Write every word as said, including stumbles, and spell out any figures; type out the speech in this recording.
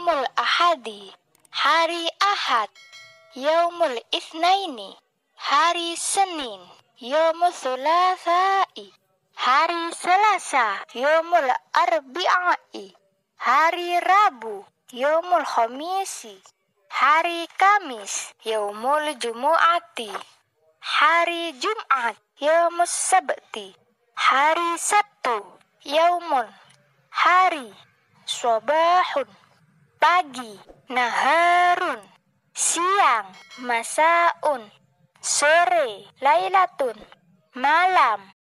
yaumul ahadi, hari Ahad. Yaumul itsnaini, hari Senin. Yaumul tsulatsai, hari Selasa. Yaumul arbi'i, hari Rabu. Yaumul khamisi, hari Kamis. Yaumul jumu'ati, hari Jumat. Yaumus sabti, hari Sabtu. Yaumun, hari. Sobahun, pagi. Naharun, siang. Masaun, sore. Lailatun, malam.